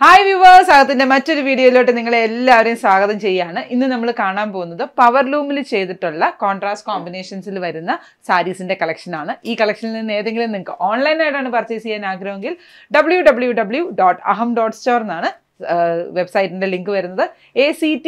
Hi viewers, അകത്തിന്റെ മറ്റൊരു വീഡിയോയിലോട്ട് നിങ്ങളെ എല്ലാവരെയും സ്വാഗതം ചെയ്യാണ്. ഇന്ന് നമ്മൾ കാണാൻ പോകുന്നത് പവർ ലൂമിൽ ചെയ്തിട്ടുള്ള കോൺട്രാസ്റ്റ് കോമ്പിനേഷൻസിൽ വരുന്ന സാരീസിന്റെ കളക്ഷൻ ആണ്. ഈ കളക്ഷനിൽ നിന്ന് ഏതെങ്കിലും നിങ്ങൾക്ക് ഓൺലൈനായിട്ടാണ് പർച്ചേസ് ചെയ്യാൻ ആഗ്രഹമെങ്കിൽ www.aham.store എന്നാണ് വെബ്സൈറ്റിന്റെ ലിങ്ക് വരുന്നത്. ACT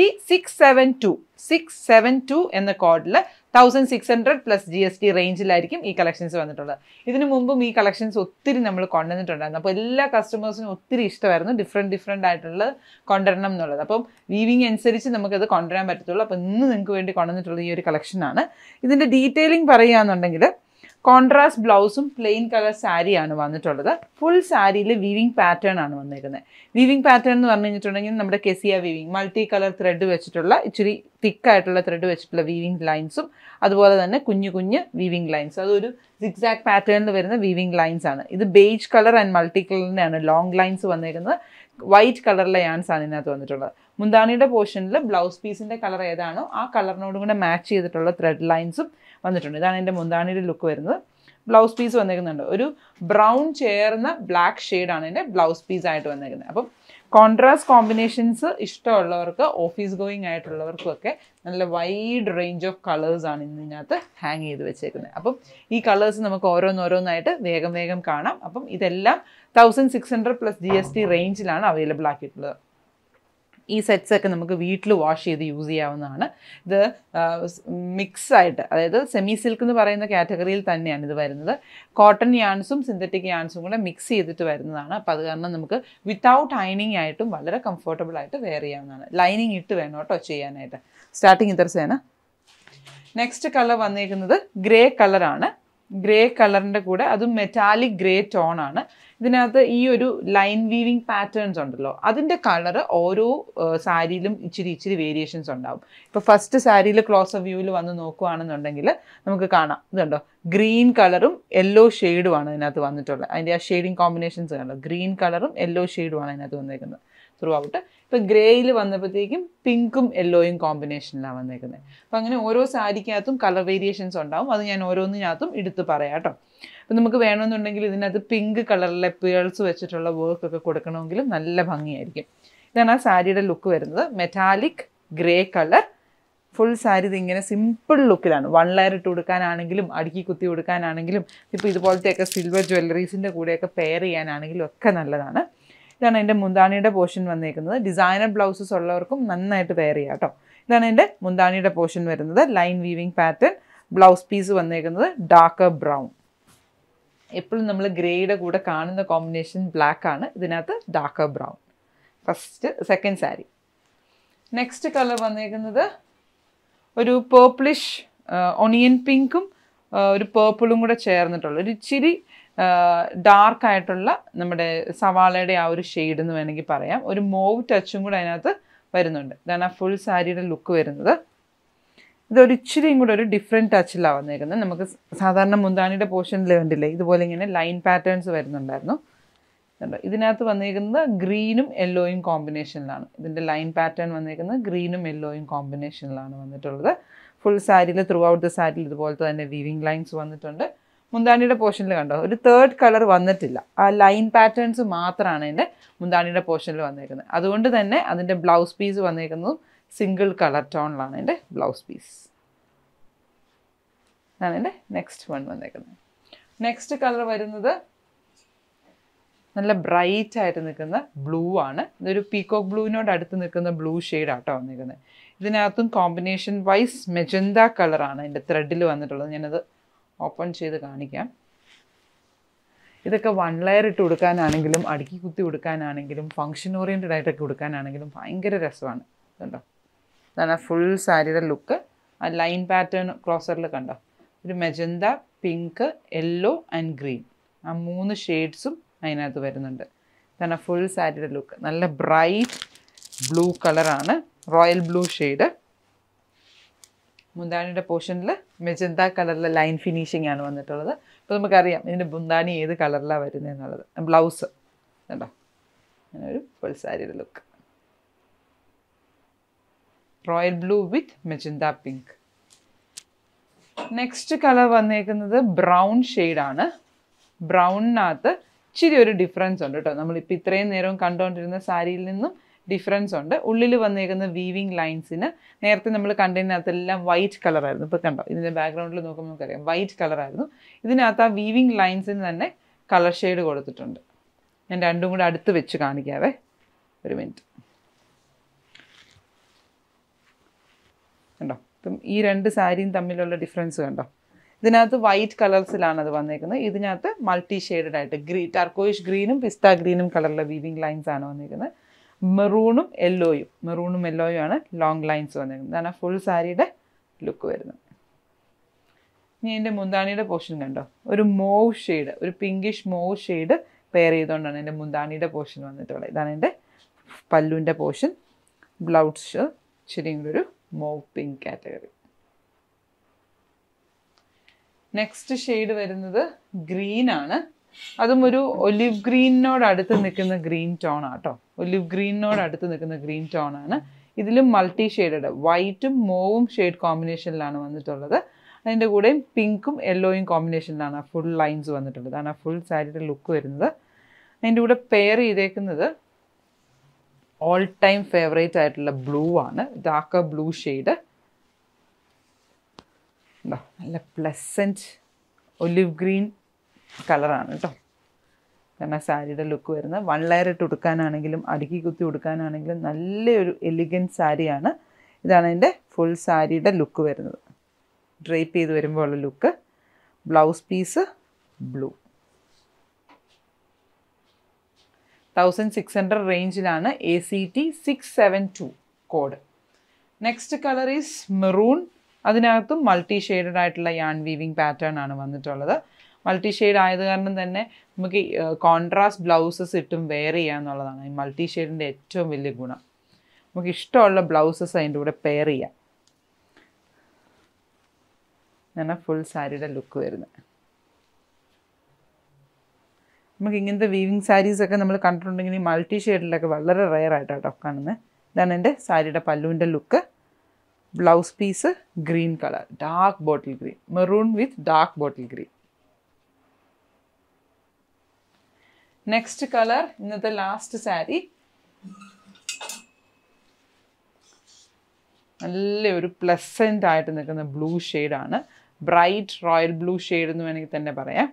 672 എന്ന കോഡിൽ 1600 പ്ലസ് GST റേഞ്ചിലായിരിക്കും ഈ കളക്ഷൻസ് വന്നിട്ടുള്ളത്. ഇതിനു മുമ്പും ഈ കളക്ഷൻസ് ഒത്തിരി നമ്മൾ കൊണ്ടുവന്നിട്ടുണ്ടായിരുന്നു. അപ്പോൾ എല്ലാ കസ്റ്റമേഴ്സിനും ഒത്തിരി ഇഷ്ടമായിരുന്നു ഡിഫറെൻറ്റ് ആയിട്ടുള്ള കൊണ്ടുവരണം എന്നുള്ളത്. അപ്പം വീവിങ് അനുസരിച്ച് നമുക്കത് കൊണ്ടുവരാൻ പറ്റത്തുള്ളൂ. അപ്പോൾ ഇന്ന് നിങ്ങൾക്ക് വേണ്ടി കൊണ്ടുവന്നിട്ടുള്ള ഈ ഒരു കളക്ഷനാണ്. ഇതിൻ്റെ ഡീറ്റെയിലിംഗ് പറയുകയാണെന്നുണ്ടെങ്കിൽ കോൺട്രാസ്റ്റ് ബ്ലൗസും പ്ലെയിൻ കളർ സാരിയാണ് വന്നിട്ടുള്ളത്. ഫുൾ സാരിയിൽ വീവിങ് പാറ്റേൺ ആണ് വന്നിരിക്കുന്നത്. വീവിങ് പാറ്റേൺ എന്ന് പറഞ്ഞു കഴിഞ്ഞിട്ടുണ്ടെങ്കിൽ നമ്മുടെ Kesiya weaving multi colour thread വെച്ചിട്ടുള്ള ഇച്ചിരി തിക്കായിട്ടുള്ള ത്രെഡ് വെച്ചിട്ടുള്ള വീവിങ് ലൈൻസും അതുപോലെ തന്നെ കുഞ്ഞു കുഞ്ഞ് വീവിങ് ലൈൻസ്, അതൊരു സിക്സാക് പാറ്റേണിൽ വരുന്ന വീവിങ് ലൈൻസ് ആണ്. ഇത് ബേജ് കളർ ആൻഡ് മൾട്ടി കളറിൻ്റെയാണ് ലോങ് ലൈൻസ് വന്നിരിക്കുന്നത്. വൈറ്റ് കളറിലെ യാൻസ് ആണ് ഇതിനകത്ത് വന്നിട്ടുള്ളത്. മുന്താണിയുടെ പോർഷനിൽ ബ്ലൗസ് പീസിൻ്റെ കളർ ഏതാണോ ആ കളറിനോടും കൂടെ മാച്ച് ചെയ്തിട്ടുള്ള ത്രെഡ് ലൈൻസും വന്നിട്ടുണ്ട്. ഇതാണ് എൻ്റെ മുന്താണിയുടെ ലുക്ക് വരുന്നത്. ബ്ലൗസ് പീസ് വന്നിരിക്കുന്നുണ്ട്, ഒരു ബ്രൗൺ ചേർന്ന ബ്ലാക്ക് ഷെയ്ഡാണ് എൻ്റെ ബ്ലൗസ് പീസ് ആയിട്ട് വന്നിരിക്കുന്നത്. അപ്പം കോൺട്രാസ്റ്റ് കോമ്പിനേഷൻസ് ഇഷ്ടമുള്ളവർക്ക്, ഓഫീസ് ഗോയിങ് ആയിട്ടുള്ളവർക്കും ഒക്കെ നല്ല വൈഡ് റേഞ്ച് ഓഫ് കളേഴ്സാണ് ഇതിനകത്ത് ഹാങ് ചെയ്ത് വെച്ചേക്കുന്നത്. അപ്പം ഈ കളേഴ്സ് നമുക്ക് ഓരോന്നോരോന്നായിട്ട് വേഗം കാണാം. അപ്പം ഇതെല്ലാം 1600 പ്ലസ് GST റേഞ്ചിലാണ് അവൈലബിൾ ആക്കിയിട്ടുള്ളത്. ഈ സെറ്റ്സൊക്കെ നമുക്ക് വീട്ടിൽ വാഷ് ചെയ്ത് യൂസ് ചെയ്യാവുന്നതാണ്. ഇത് മിക്സായിട്ട്, അതായത് സെമി സിൽക്ക് എന്ന് പറയുന്ന കാറ്റഗറിയിൽ തന്നെയാണ് ഇത് വരുന്നത്. കോട്ടൺ യാൺസും സിന്തറ്റിക് യാൺസും കൂടെ മിക്സ് ചെയ്തിട്ട് വരുന്നതാണ്. അപ്പോൾ അത് കാരണം നമുക്ക് വിത്തൗട്ട് അയണിങ് ആയിട്ടും വളരെ കംഫർട്ടബിൾ ആയിട്ട് വെയർ ചെയ്യാവുന്നതാണ്. ലൈനിങ് ഇട്ട് വേണം കേട്ടോ ചെയ്യാനായിട്ട്. സ്റ്റാർട്ടിങ് ഇതർസേന. നെക്സ്റ്റ് കളർ വന്നിരിക്കുന്നത് ഗ്രേ കളറാണ്. ഗ്രേ കളറിൻ്റെ കൂടെ അതും മെറ്റാലിക് ഗ്രേ ടോൺ ആണ്. ഇതിനകത്ത് ഈ ഒരു ലൈൻ വീവിങ് പാറ്റേൺസ് ഉണ്ടല്ലോ, അതിൻ്റെ കളറ് ഓരോ സാരിയിലും ഇച്ചിരി വേരിയേഷൻസ് ഉണ്ടാവും. ഇപ്പോൾ ഫസ്റ്റ് സാരിയിൽ ക്ലോസ് വ്യൂവിൽ വന്ന് നോക്കുകയാണെന്നുണ്ടെങ്കിൽ നമുക്ക് കാണാം, ഇതുണ്ടോ ഗ്രീൻ കളറും യെല്ലോ ഷെയ്ഡുമാണ് ഇതിനകത്ത് വന്നിട്ടുള്ളത്. അതിൻ്റെ ആ ഷെയ്ഡിങ് കോമ്പിനേഷൻസ് കണ്ടോ, ഗ്രീൻ കളറും യെല്ലോ ഷെയ്ഡുമാണ് അതിനകത്ത് വന്നേക്കുന്നത് ത്രൂ ഔട്ട്. ഇപ്പം ഗ്രേയിൽ വന്നപ്പോഴത്തേക്കും പിങ്കും യെല്ലോയും കോമ്പിനേഷനിലാണ് വന്നേക്കുന്നത്. അപ്പം അങ്ങനെ ഓരോ സാരിക്കകത്തും കളർ വേരിയേഷൻസ് ഉണ്ടാവും. അത് ഞാൻ ഓരോന്നിനകത്തും എടുത്ത് പറയാം കേട്ടോ. അപ്പം നമുക്ക് വേണമെന്നുണ്ടെങ്കിൽ ഇതിനകത്ത് പിങ്ക് കളറിലെ പേൾസ് വെച്ചിട്ടുള്ള വർക്കൊക്കെ കൊടുക്കണമെങ്കിലും നല്ല ഭംഗിയായിരിക്കും. ഇതാണ് ആ സാരിയുടെ ലുക്ക് വരുന്നത്. Metallic grey colour full sari ഇതിങ്ങനെ സിമ്പിൾ ലുക്കിലാണ്. 1 ലെയർ ഇട്ട് കൊടുക്കാനാണെങ്കിലും അടുക്കി കുത്തി കൊടുക്കാനാണെങ്കിലും ഇപ്പോൾ ഇതുപോലത്തെയൊക്കെ സിൽവർ ജ്വല്ലറീസിൻ്റെ കൂടെയൊക്കെ പെയർ ചെയ്യാനാണെങ്കിലും ഒക്കെ നല്ലതാണ്. ഇതാണ് എൻ്റെ മുന്താണിയുടെ പോർഷൻ വന്നേക്കുന്നത്. ഡിസൈനർ ബ്ലൗസസ് ഉള്ളവർക്കും നന്നായിട്ട് വെയർ ചെയ്യാം കേട്ടോ. ഇതാണ് എൻ്റെ മുന്താണിയുടെ പോർഷൻ വരുന്നത്. Line weaving pattern. Blouse piece വന്നേക്കുന്നത് ഡാർക്കർ ബ്രൗൺ. എപ്പോഴും നമ്മൾ ഗ്രേയുടെ കൂടെ കാണുന്ന കോമ്പിനേഷൻ ബ്ലാക്ക് ആണ്, ഇതിനകത്ത് darker brown. Second sari. Next colour വന്നേക്കുന്നത് ഒരു പേർപ്പിളിഷ് ഒണിയൻ പിങ്കും ഒരു പേർപ്പിളും കൂടെ ചേർന്നിട്ടുള്ള ഒരു ഇച്ചിരി ഡാർക്കായിട്ടുള്ള നമ്മുടെ സവാളയുടെ ആ ഒരു ഷെയ്ഡ് എന്ന് വേണമെങ്കിൽ പറയാം. ഒരു മോവ് ടച്ചും കൂടെ അതിനകത്ത് വരുന്നുണ്ട്. ഇതാണ് ആ ഫുൾ സാരിയുടെ ലുക്ക് വരുന്നത്. ഇതൊരു ഇച്ചിരിയും കൂടെ ഒരു ഡിഫറെൻറ്റ് ടച്ചിലാണ് വന്നേക്കുന്നത്. നമുക്ക് സാധാരണ മുന്താണിയുടെ പോർഷനിൽ കണ്ടില്ലേ ഇതുപോലെ ഇങ്ങനെ ലൈൻ പാറ്റേൺസ് വരുന്നുണ്ടായിരുന്നു. ഇതിനകത്ത് വന്നേക്കുന്നത് ഗ്രീനും യെല്ലോയും കോമ്പിനേഷനിലാണ്. ഇതിൻ്റെ ലൈൻ പാറ്റേൺ വന്നേക്കുന്നത് ഗ്രീനും യെല്ലോയും കോമ്പിനേഷനിലാണ് വന്നിട്ടുള്ളത്. ഫുൾ സാരിയിൽ ത്രൂ ഔട്ട് ദ സാരിയിൽ ഇതുപോലത്തെ തന്നെ വീവിങ് ലൈൻസ് വന്നിട്ടുണ്ട്. മുന്താണിയുടെ പോർഷനിൽ കണ്ടോ ഒരു തേർഡ് കളർ വന്നിട്ടില്ല. ആ ലൈൻ പാറ്റേൺസ് മാത്രമാണ് എൻ്റെ മുന്താണിയുടെ പോർഷനിൽ വന്നേക്കുന്നത്. അതുകൊണ്ട് തന്നെ അതിൻ്റെ ബ്ലൗസ് പീസ് വന്നേക്കുന്നതും സിംഗിൾ കളർ ടോണിലാണ് എൻ്റെ ബ്ലൗസ് പീസ്. ഇതാണ് എൻ്റെ നെക്സ്റ്റ് വൺ വന്നേക്കുന്നത്. നെക്സ്റ്റ് കളർ വരുന്നത് നല്ല ബ്രൈറ്റ് ആയിട്ട് നിൽക്കുന്ന ബ്ലൂ ആണ്. ഇതൊരു പീകോക്ക് ബ്ലൂവിനോട് അടുത്ത് നിൽക്കുന്ന ബ്ലൂ ഷെയ്ഡാട്ടോ വന്നിരിക്കുന്നത്. ഇതിനകത്തും കോമ്പിനേഷൻ വൈസ് മെജന്ത കളറാണ് എൻ്റെ ത്രെഡിൽ വന്നിട്ടുള്ളത്. ഞാനത് ഓപ്പൺ ചെയ്ത് കാണിക്കാം. ഇതൊക്കെ 1 ലെയർ ഇട്ട് കൊടുക്കാനാണെങ്കിലും അടുക്കി കുത്തി കൊടുക്കാനാണെങ്കിലും ഫങ്ഷൻ ഓറിയൻറ്റഡ് ആയിട്ടൊക്കെ കൊടുക്കാനാണെങ്കിലും ഭയങ്കര രസമാണ്. കണ്ടോ, ഇതാണ് ഫുൾ സാരിയുടെ ലുക്ക്. ആ ലൈൻ പാറ്റേൺ ക്ലോസറിൽ കണ്ടോ, ഒരു magenta, pink, yellow and green, ആ 3 ഷെയ്ഡ്സും അതിനകത്ത് വരുന്നുണ്ട്. ഇതാണ് ഫുൾ സാരിയുടെ ലുക്ക്. നല്ല ബ്രൈറ്റ് ബ്ലൂ കളറാണ്, റോയൽ ബ്ലൂ ഷെയ്ഡ്. മുന്താണിയുടെ പോർഷനിൽ മെജന്ത കളറിലെ ലൈൻ ഫിനിഷിംഗ് ആണ് വന്നിട്ടുള്ളത്. അപ്പോൾ നമുക്കറിയാം ഇതിൻ്റെ മുന്താണി ഏത് കളറിലാണ് വരുന്നത് എന്നുള്ളത്. ബ്ലൗസ് കണ്ടോ, അങ്ങനെ ഒരു ഫുൾ സാരിയുടെ look. Royal blue with magenta pink. Next colour വന്നേക്കുന്നത് ബ്രൗൺ ഷെയ്ഡാണ്. ബ്രൗണിനകത്ത് ഇച്ചിരി ഒരു ഡിഫറൻസ് ഉണ്ട് കേട്ടോ. നമ്മളിപ്പോൾ ഇത്രയും നേരവും കണ്ടുകൊണ്ടിരുന്ന സാരിയിൽ നിന്നും ഡിഫറൻസ് ഉണ്ട്. ഉള്ളിൽ വന്നേക്കുന്ന വീവിങ് ലൈൻസിന് നേരത്തെ നമ്മൾ കണ്ടതിനകത്തെല്ലാം വൈറ്റ് കളറായിരുന്നു. ഇപ്പോൾ കണ്ടോ, ഇതിൻ്റെ ബാക്ക്ഗ്രൗണ്ടിൽ നോക്കുമ്പോൾ നമുക്കറിയാം വൈറ്റ് കളറായിരുന്നു. ഇതിനകത്ത് ആ വീവിങ് ലൈൻസിന് തന്നെ കളർ ഷെയ്ഡ് കൊടുത്തിട്ടുണ്ട്. ഞാൻ രണ്ടും കൂടെ അടുത്ത് വെച്ച് കാണിക്കാവേ, ഒരു മിനിറ്റ്. കണ്ടോ, ഇപ്പം ഈ രണ്ട് സാരിയും തമ്മിലുള്ള ഡിഫറൻസ് കണ്ടോ. ഇതിനകത്ത് വൈറ്റ് കളേഴ്സിലാണ് അത് വന്നേക്കുന്നത്. ഇതിനകത്ത് മൾട്ടി ഷെയ്ഡഡ് ആയിട്ട് ടർക്കോയിഷ് ഗ്രീനും പിസ്ത ഗ്രീനും കളറിലെ വീവിങ് ലൈൻസ് ആണ് വന്നിരിക്കുന്നത്. മെറൂണും യെല്ലോയും ആണ് ലോങ് ലൈൻസ് വന്നിരിക്കുന്നത്. ഇതാണ് ഫുൾ സാരിയുടെ ലുക്ക് വരുന്നത്. ഇനി എൻ്റെ മുന്താണിയുടെ പോർഷൻ കണ്ടോ, ഒരു മോവ് ഷെയ്ഡ്, ഒരു പിങ്കിഷ് മോവ് ഷെയ്ഡ് പെയർ ചെയ്തുകൊണ്ടാണ് എൻ്റെ മുന്താണിയുടെ പോർഷൻ വന്നിട്ടുള്ളത്. ഇതാണ് എൻ്റെ പല്ലുവിൻ്റെ പോർഷൻ. ബ്ലൗസ് ശരിയും കൂടെ ഒരു mauve pink category. Next shade വരുന്നത് ഗ്രീൻ ആണ്. അതും ഒരു ഒലിവ് ഗ്രീനോട് അടുത്ത് നിൽക്കുന്ന ഗ്രീൻ ടോൺ ആട്ടോ. ഒലിവ് ഗ്രീനോട് അടുത്ത് നിൽക്കുന്ന ഗ്രീൻ ടോൺ ആണ്. ഇതിലും മൾട്ടി ഷെയ്ഡഡ് വൈറ്റും മോവും ഷെയ്ഡ് കോമ്പിനേഷനിലാണ് വന്നിട്ടുള്ളത്. അതിൻ്റെ കൂടെയും പിങ്കും യെല്ലോയും കോമ്പിനേഷനിലാണ് ആ ഫുൾ ലൈൻസ് വന്നിട്ടുള്ളത്. അതാണ് ആ ഫുൾ സാരിയുടെ ലുക്ക് വരുന്നത്. അതിൻ്റെ കൂടെ പെയർ ചെയ്തേക്കുന്നത് ഓൾ ടൈം ഫേവറേറ്റ് ആയിട്ടുള്ള ബ്ലൂ ആണ്, ഡാർക്കർ ബ്ലൂ ഷെയ്ഡ്. നല്ല പ്ലസൻറ്റ് ഒലിവ് ഗ്രീൻ കളറാണ് കേട്ടോ. കാരണം സാരിയുടെ ലുക്ക് വരുന്നത് 1 ലെയർ ഇട്ട് ഉടുക്കാനാണെങ്കിലും അടുക്കി കുത്തി ഉടുക്കാനാണെങ്കിലും നല്ലൊരു എലിഗൻറ്റ് സാരിയാണ്. ഇതാണ് എൻ്റെ ഫുൾ സാരിയുടെ ലുക്ക് വരുന്നത്. ഡ്രേപ്പ് ചെയ്ത് വരുമ്പോൾ ഉള്ള ലുക്ക്. Blouse piece blue. 1600 റേഞ്ചിലാണ് ACT 672 കോഡ്. Next colour is maroon. അതിനകത്തും മൾട്ടി ഷെയ്ഡഡ് ആയിട്ടുള്ള യാൺ വീവിങ് പാറ്റേൺ ആണ് വന്നിട്ടുള്ളത്. മൾട്ടി ഷെയ്ഡ് ആയത് കാരണം തന്നെ നമുക്ക് കോൺട്രാസ്റ്റ് ബ്ലൗസസ് ഇട്ടും വെയർ ചെയ്യാമെന്നുള്ളതാണ് ഈ മൾട്ടി ഷെയ്ഡിൻ്റെ ഏറ്റവും വലിയ ഗുണം. നമുക്ക് ഇഷ്ടമുള്ള ബ്ലൗസസ് അതിൻ്റെ കൂടെ പെയർ ചെയ്യാം. അങ്ങനെ ഫുൾ സാരിയുടെ ലുക്ക് വരുന്നത്. നമുക്ക് ഇങ്ങനത്തെ വീവിങ് സാരീസൊക്കെ നമ്മൾ കണ്ടിട്ടുണ്ടെങ്കിൽ ഈ മൾട്ടി ഷെയ്ഡിലൊക്കെ വളരെ റെയർ ആയിട്ടാട്ടോ കാണുന്നത്. ഇതാണ് എൻ്റെ സാരിയുടെ പല്ലുവിൻ്റെ look. Blouse piece green colour, dark bottle green, maroon with dark bottle green. Next colour, ഇന്നത്തെ ലാസ്റ്റ് സാരി, നല്ലൊരു പ്ലസൻ്റ് ആയിട്ട് നിൽക്കുന്ന ബ്ലൂ ഷെയ്ഡാണ്. ബ്രൈറ്റ് റോയൽ ബ്ലൂ ഷെയ്ഡ് എന്ന് വേണമെങ്കിൽ തന്നെ പറയാം.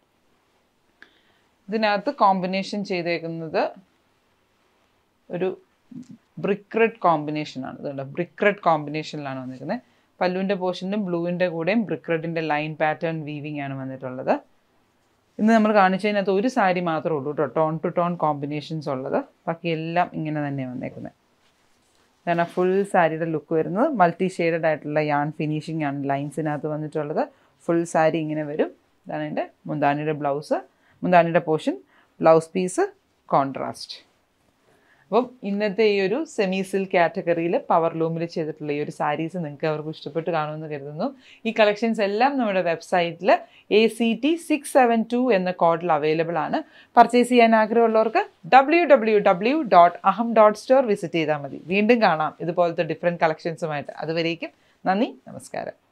ഇതിനകത്ത് കോമ്പിനേഷൻ ചെയ്തേക്കുന്നത് ഒരു ബ്രിക്ക് റെഡ് കോമ്പിനേഷനാണ്. അതുകൊണ്ട് ബ്രിക്ക് റെഡ് കോമ്പിനേഷനിലാണ് വന്നിരിക്കുന്നത്. പല്ലുവിൻ്റെ പോർഷനും ബ്ലൂവിൻ്റെ കൂടെയും ബ്രിക്ക് റെഡിൻ്റെ ലൈൻ പാറ്റേൺ വീവിങ് ആണ് വന്നിട്ടുള്ളത്. ഇന്ന് നമ്മൾ കാണിച്ചതിനകത്ത് ഒരു സാരി മാത്രമേ ഉള്ളൂ കേട്ടോ ടോൺ ടു ടോൺ കോമ്പിനേഷൻസ് ഉള്ളത്. ബാക്കി എല്ലാം ഇങ്ങനെ തന്നെയാണ് വന്നേക്കുന്നത്. ഇതാണ് ഫുൾ സാരിയുടെ ലുക്ക് വരുന്നത്. മൾട്ടി ഷെയ്ഡഡ് ആയിട്ടുള്ള യാൺ ഫിനിഷിംഗ് ആണ് ലൈൻസിനകത്ത് വന്നിട്ടുള്ളത്. ഫുൾ സാരി ഇങ്ങനെ വരും. ഇതാണ് എൻ്റെ മുന്താണിയുടെ ബ്ലൗസ്, മുന്താണിയുടെ പോർഷൻ, ബ്ലൗസ് പീസ് കോൺട്രാസ്റ്റ്. അപ്പം ഇന്നത്തെ ഈ ഒരു സെമി സിൽക്ക് കാറ്റഗറിയിൽ പവർ ലൂമിൽ ചെയ്തിട്ടുള്ള ഈ ഒരു സാരീസ് നിങ്ങൾക്ക് അവർക്ക് ഇഷ്ടപ്പെട്ട് കാണുമെന്ന് കരുതുന്നു. ഈ കളക്ഷൻസ് എല്ലാം നമ്മുടെ വെബ്സൈറ്റിൽ ACT 672 എന്ന കോഡിൽ അവൈലബിൾ ആണ്. പർച്ചേസ് ചെയ്യാൻ ആഗ്രഹമുള്ളവർക്ക് www.aham.store വിസിറ്റ് ചെയ്താൽ മതി. വീണ്ടും കാണാം ഇതുപോലത്തെ ഡിഫറെൻറ്റ് കളക്ഷൻസുമായിട്ട്. അതുവരേക്കും നന്ദി, നമസ്കാരം.